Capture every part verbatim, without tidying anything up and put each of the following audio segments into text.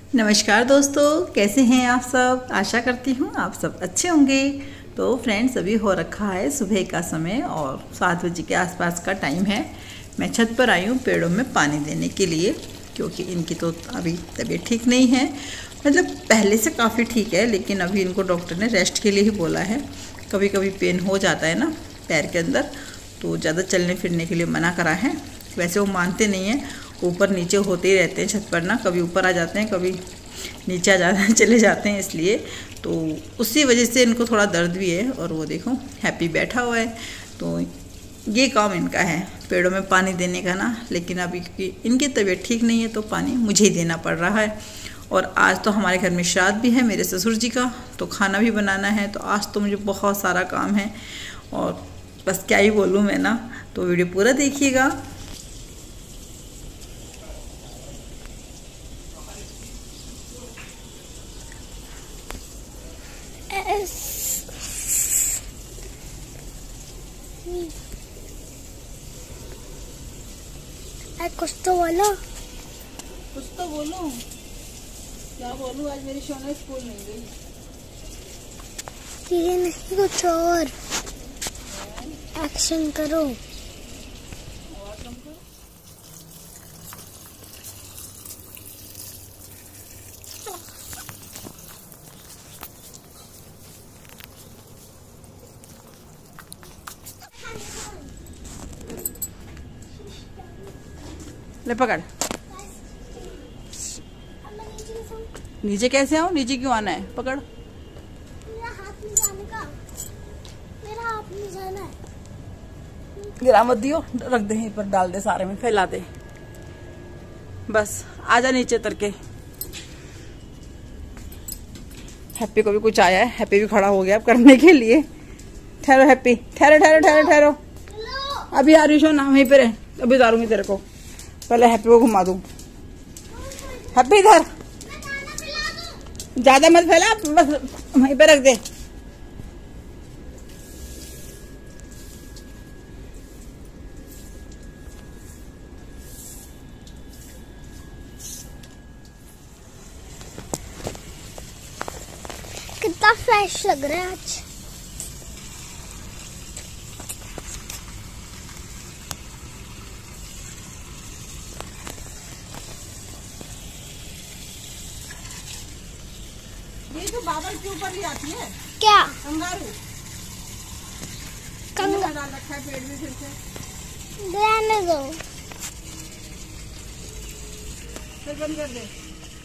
नमस्कार दोस्तों, कैसे हैं आप सब। आशा करती हूँ आप सब अच्छे होंगे। तो फ्रेंड्स, अभी हो रखा है सुबह का समय और सात बजे के आसपास का टाइम है। मैं छत पर आई हूँ पेड़ों में पानी देने के लिए, क्योंकि इनकी तो अभी तबीयत ठीक नहीं है। मतलब पहले से काफ़ी ठीक है, लेकिन अभी इनको डॉक्टर ने रेस्ट के लिए ही बोला है। कभी कभी पेन हो जाता है ना पैर के अंदर, तो ज़्यादा चलने फिरने के लिए मना करा है। वैसे वो मानते नहीं हैं, ऊपर नीचे होते ही रहते हैं छत पर ना, कभी ऊपर आ जाते हैं कभी नीचे आ जाते हैं चले जाते हैं, इसलिए तो उसी वजह से इनको थोड़ा दर्द भी है। और वो देखो हैप्पी बैठा हुआ है, तो ये काम इनका है पेड़ों में पानी देने का ना। लेकिन अभी क्योंकि इनकी तबीयत ठीक नहीं है तो पानी मुझे ही देना पड़ रहा है। और आज तो हमारे घर में श्राद्ध भी है मेरे ससुर जी का, तो खाना भी बनाना है। तो आज तो मुझे बहुत सारा काम है और बस क्या ही बोलूँ मैं ना। तो वीडियो पूरा देखिएगा। कुछ तो बोलो कुछ तो बोलो। क्या बोलूं, आज मेरी शोना स्कूल नहीं गई। ये नहीं, कुछ और एक्शन करो। और तुम करो। ले पकड़। नीचे कैसे आऊं? नीचे क्यों आना है? पकड़। मेरा हाथ नहीं जाने का, मेरा हाथ नहीं जाना है। गिरा मत दियो, रख दे यहीं पर, डाल दे सारे में, फैला दे बस। आजा नीचे उतर के। हैप्पी को भी कुछ आया है, हैप्पी भी खड़ा हो गया अब करने के लिए। ठहरो हैप्पी, ठहरो ठहरो ठहरो ठहरो। अभी आ रही हो ना, वहीं पे रह, अभी उतारूंगी तेरे को। पहले हैप्पी को घुमा दूं। हैप्पी इधर ज्यादा मत फैला, बस वहीं पे रख दे। कितना फ्रेश लग रहा है आज। ये जो बादल के ऊपर ही आती है क्या? कंगारू। कंगारू डाल रखा है पेड़ में फिर से। रहने दो, फिर बंद कर दे।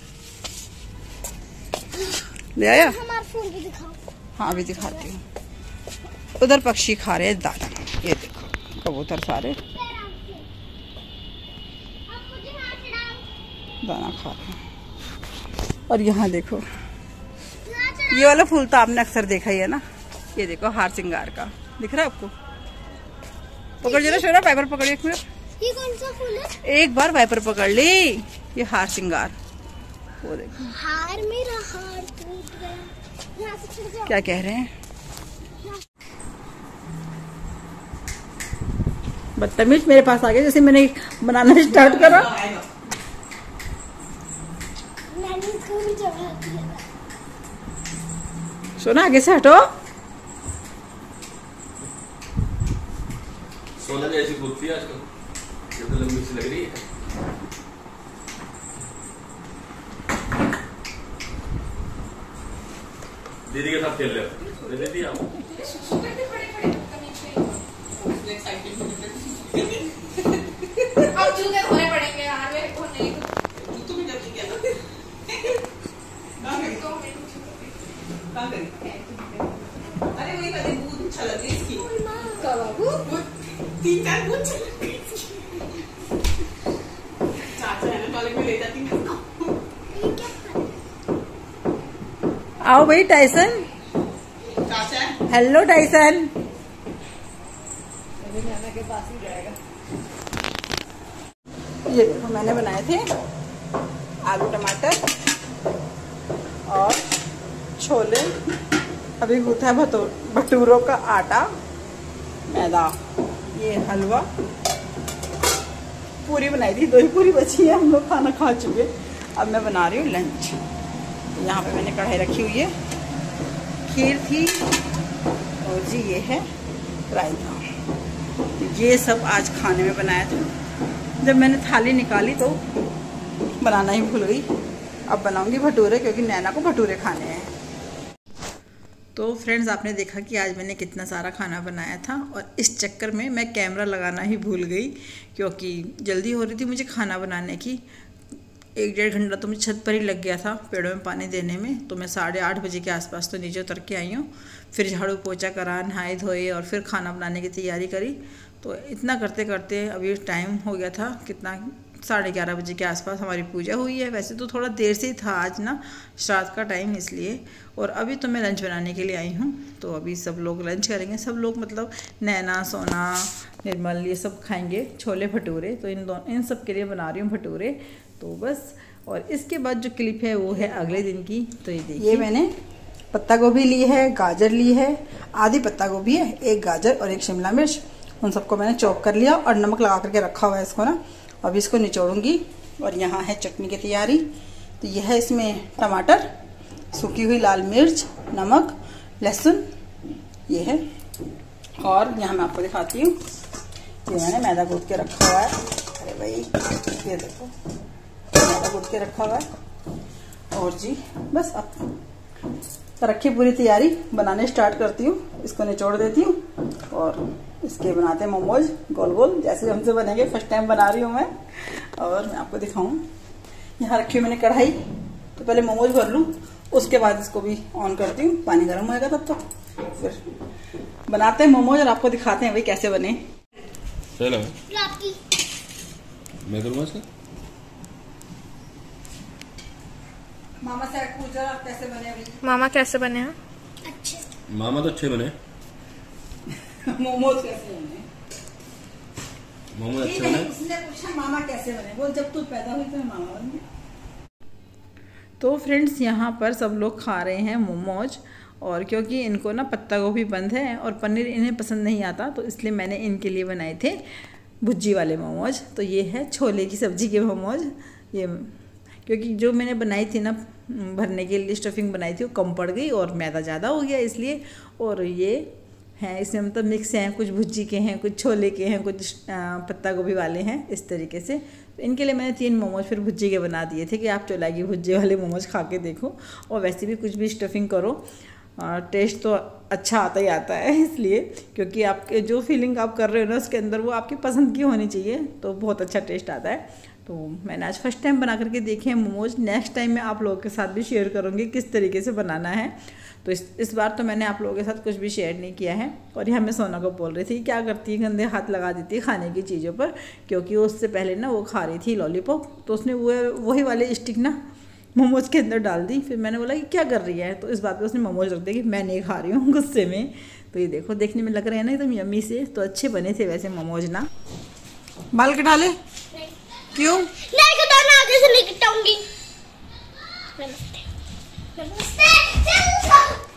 ले आया? हमारा फोन भी दिखाओ। हाँ अभी दिखाती हूँ। उधर पक्षी खा रहे हैं दाना, ये देखो कबूतर सारे दाना खा रहे हैं। और यहाँ देखो, ये वाला फूल तो आपने अक्सर देखा ही है ना। ये देखो हार सिंगार का, दिख रहा है आपको? पकड़ जरा शोरा, वाइपर पकड़ एक मिनट। ये कौन सा फूल है? एक बार वाइपर पकड़ ली। ये हार सिंगार, वो देखो। हार, मेरा हार टूट गया। यहाँ से छूट जाओ। क्या कह रहे हैं? बदतमीज मेरे पास आ गए जैसे मैंने बनाना स्टार्ट करा। मैंने इसको भी जगह दिया। सोना आगे से हटो। सोना जैसी कूदती है आजकल, ज्यादा लंबी सी लग रही है। दीदी के साथ खेल रहे हो? दीदी आओ। अब जूते धोने पड़ेंगे यार, मेरे को नहीं। तू भी जल्दी क्या तो अरे वही वाली दूध अच्छा लग रही इसकी। तीन चार दूध चाचा है कॉलेज में ले जाती हूँ। आओ भाई टाइसन। चाचा हेलो टाइसन। के पास ही जाएगा। ये देखो मैंने बनाए थे आलू टमाटर और छोले। अभी गूथा है भटूरों का आटा, मैदा, ये हलवा, पूरी बनाई थी, दो ही पूरी बची है, हम लोग खाना खा चुके। अब मैं बना रही हूँ लंच। यहाँ पे मैंने कढ़ाई रखी हुई है, खीर थी और जी ये है रायता। ये सब आज खाने में बनाया था। जब मैंने थाली निकाली तो बनाना ही भूल गई। अब बनाऊंगी भटूरे, क्योंकि नैना को भटूरे खाने हैं। तो फ्रेंड्स, आपने देखा कि आज मैंने कितना सारा खाना बनाया था, और इस चक्कर में मैं कैमरा लगाना ही भूल गई, क्योंकि जल्दी हो रही थी मुझे खाना बनाने की। एक डेढ़ घंटा तो मुझे छत पर ही लग गया था पेड़ों में पानी देने में। तो मैं साढ़े आठ बजे के आसपास तो नीचे उतर के आई हूँ, फिर झाड़ू पोछा करा, नहाए धोए और फिर खाना बनाने की तैयारी करी। तो इतना करते करते अभी टाइम हो गया था कितना, साढ़े ग्यारह बजे के आसपास हमारी पूजा हुई है। वैसे तो थोड़ा देर से ही था आज ना, श्राद्ध का टाइम इसलिए। और अभी तो मैं लंच बनाने के लिए आई हूँ। तो अभी सब लोग लंच करेंगे, सब लोग मतलब नैना, सोना, निर्मल, ये सब खाएंगे छोले भटूरे। तो इन दोनों इन सब के लिए बना रही हूँ भटूरे। तो बस, और इसके बाद जो क्लिप है वो है अगले दिन की। तो ये देखिए, ये मैंने पत्ता गोभी ली है, गाजर ली है, आधी पत्ता गोभी है, एक गाजर और एक शिमला मिर्च। उन सबको मैंने चॉप कर लिया और नमक लगा करके रखा हुआ है इसको ना। अब इसको निचोड़ूंगी। और यहाँ है चटनी की तैयारी। तो यह है इसमें टमाटर, सूखी हुई लाल मिर्च, नमक, लहसुन, ये है। और यहाँ मैं आपको दिखाती हूँ, ये मैंने मैदा गूंथ के रखा हुआ है। अरे भाई ये देखो, मैदा गूंथ के रखा हुआ है। और जी बस अब रखी पूरी तैयारी, बनाने स्टार्ट करती हूँ। इसको निचोड़ देती हूँ और इसके बनाते हैं मोमोज, गोल गोल जैसे हमसे बनेंगे। फर्स्ट टाइम बना रही हूँ मैं, और मैं आपको दिखाऊं। यहाँ रखी हुई मैंने कढ़ाई। तो पहले मोमोज भर लूँ, उसके बाद इसको भी ऑन करती हूँ। पानी गर्म होएगा तब तक तो फिर बनाते हैं मोमोज और आपको दिखाते हैं भाई कैसे बने। चलो मैं करूँगा इसका। मामा से पूछा कैसे बने अभी। मामा कैसे बने हैं? अच्छे। मामा तो अच्छे बने। मोमोज कैसे बने? मोमोज अच्छे बने। उसने पूछा मामा कैसे बने, वो जब तू पैदा हुई तो मामा बन गया। तो फ्रेंड्स, यहाँ पर सब लोग खा रहे हैं मोमोज। और क्योंकि इनको ना पत्ता गोभी बंद है और पनीर इन्हें पसंद नहीं आता, तो इसलिए मैंने इनके लिए बनाए थे भुज्जी वाले मोमोज। तो ये है छोले की सब्जी के मोमोज। ये क्योंकि जो मैंने बनाई थी ना भरने के लिए स्टफिंग बनाई थी, वो कम पड़ गई और मैदा ज़्यादा हो गया इसलिए। और ये हैं, इसमें मतलब मिक्स हैं, कुछ भुज्जी के हैं, कुछ छोले के हैं, कुछ पत्ता गोभी वाले हैं, इस तरीके से। तो इनके लिए मैंने तीन मोमोज फिर भुज्जी के बना दिए थे कि आप चोला की भुज्जी वाले मोमोज खा के देखो। और वैसे भी कुछ भी स्टफिंग करो, टेस्ट तो अच्छा आता ही आता है, इसलिए क्योंकि आपके जो फीलिंग आप कर रहे हो ना उसके अंदर वो आपकी पसंद की होनी चाहिए, तो बहुत अच्छा टेस्ट आता है। तो मैंने आज फर्स्ट टाइम बना करके देखे हैं मोमोज। नेक्स्ट टाइम मैं आप लोगों के साथ भी शेयर करूँगी किस तरीके से बनाना है। तो इस इस बार तो मैंने आप लोगों के साथ कुछ भी शेयर नहीं किया है। और यहाँ मैं सोना को बोल रही थी क्या करती है, गंदे हाथ लगा देती है खाने की चीज़ों पर, क्योंकि उससे पहले ना वो खा रही थी लॉलीपॉप, तो उसने वो वही वाले स्टिक ना मोमोज के अंदर डाल दी। फिर मैंने बोला कि क्या कर रही है, तो इस बात पे उसने मोमोज रख दिया कि मैं नहीं खा रही हूँ गुस्से में। तो ये देखो, देखने में लग रहे हैं ना एकदम यम्मी से। तो अच्छे बने थे वैसे मोमोज ना। बाल कटा ले। क्यों नहीं कटाना, आगे से नहीं कटाऊंगी। नमस्ते नमस्ते।